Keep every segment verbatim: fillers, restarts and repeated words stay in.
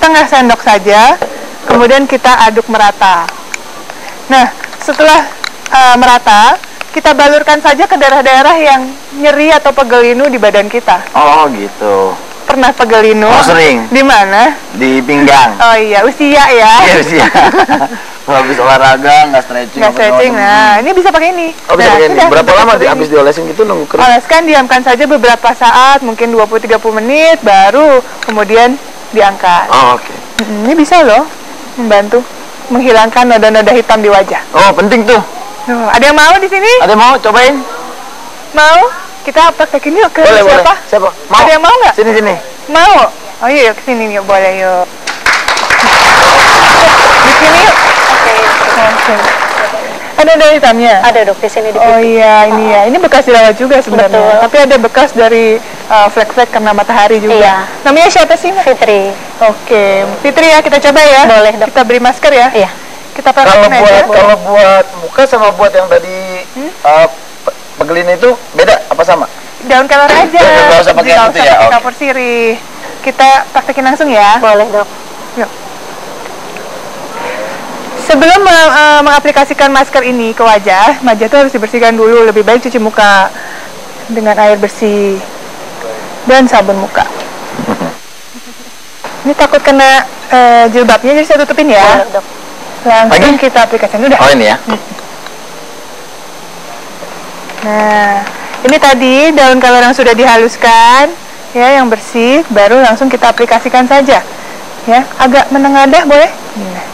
setengah sendok saja, kemudian kita aduk merata. Nah, setelah uh, merata, kita balurkan saja ke daerah-daerah yang nyeri atau pegel linu di badan kita. Oh gitu. Pernah pegel linu? Oh sering. Di mana? Di pinggang. Oh iya, usia ya. Iya usia. Habis olahraga nggak stretching. Nggak stretching. Nah, ini bisa pakai ini. Oh bisa nah, pakai ini. Sudah, Berapa lama di, ini. habis diolesin gitu nunggu kering? Oleskan, diamkan saja beberapa saat, mungkin dua puluh sampai tiga puluh menit, baru kemudian diangkat. Oh oke. Okay. Ini bisa loh membantu menghilangkan noda-noda hitam di wajah. Oh penting tuh. Tuh, ada yang mau di sini? Ada yang mau cobain? Mau? Kita praktekin yuk ke boleh, siapa? Boleh. Siapa? Mau? Ada yang mau nggak? Sini sini. Mau? Oh iya, ke sini yuk, boleh yuk. Di sini yuk. Oke. Okay. Ada noda hitamnya? Ada dok di sini di pipi. Oh iya, ini ya. Ini bekas dirawat juga sebenarnya. Betul. Tapi ada bekas dari uh, flek-flek karena matahari juga. Iya. Namanya siapa sih? Fitri. Oke, Fitri ya, kita coba ya. Boleh dok. Kita beri masker ya. Iya. Kita Kalau praktekin buat aja. kalau buat muka sama buat yang tadi hmm? uh, pegelin itu beda apa sama? Daun kelor aja. Nggak usah pakai Nggak itu usah ya. pakai Okay. kapur sirih. Kita praktekin langsung ya. Boleh dok. Yuk. Sebelum uh, mengaplikasikan masker ini ke wajah, wajah itu harus dibersihkan dulu. Lebih baik cuci muka dengan air bersih dan sabun muka. Ini takut kena uh, jilbabnya, jadi saya tutupin ya. Boleh dok. Langsung Lagi? kita aplikasikan udah. Oh ini ya. Nah, ini tadi daun kelor yang sudah dihaluskan, ya, yang bersih, baru langsung kita aplikasikan saja. Ya, agak menengadah boleh. Nah.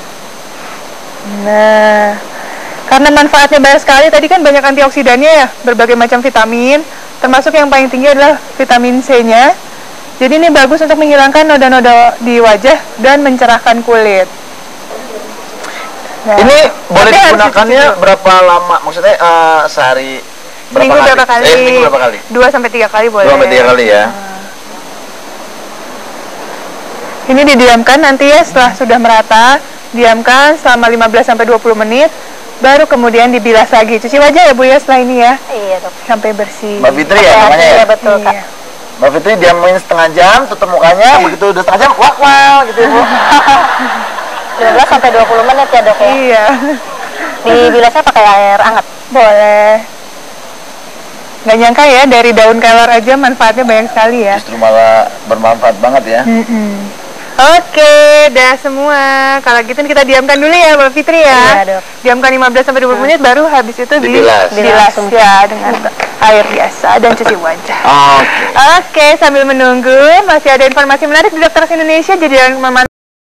Nah, karena manfaatnya banyak sekali, tadi kan banyak antioksidannya ya, berbagai macam vitamin, termasuk yang paling tinggi adalah vitamin C-nya. Jadi ini bagus untuk menghilangkan noda-noda di wajah dan mencerahkan kulit. Nah, ini boleh digunakannya berapa lama? Maksudnya uh, sehari berapa minggu kali? berapa kali? Eh, minggu berapa kali? Dua sampai tiga kali boleh. Dua sampai tiga kali ya. Nah. Ini didiamkan nanti ya, setelah sudah merata, diamkan selama lima belas sampai dua puluh menit, baru kemudian dibilas lagi. Cuci wajah ya Bu ya setelah ini ya. Iya dok. Sampai bersih. Mbak Fitri ya namanya ya? Iya betul Iya. kak. Mbak Fitri diamin setengah jam, tutup mukanya, begitu udah setengah jam, wak wak gitu ya Bu. dua belas sampai dua puluh menit ya dok ya. Iya. Dibilasnya pakai air hangat. Boleh. Nggak nyangka ya, dari daun kelor aja manfaatnya banyak sekali ya. Justru malah bermanfaat banget ya. Mm-mm. Oke, dah semua. Kalau gitu kita diamkan dulu ya Mbak Fitri ya. Iya dok. Diamkan lima belas sampai dua puluh menit, baru habis itu Dibilas. dibilas ya dengan air biasa dan cuci wajah. Oke. Oke, sambil menunggu masih ada informasi menarik di Dokter Indonesia, jadi jangan kemana-mana.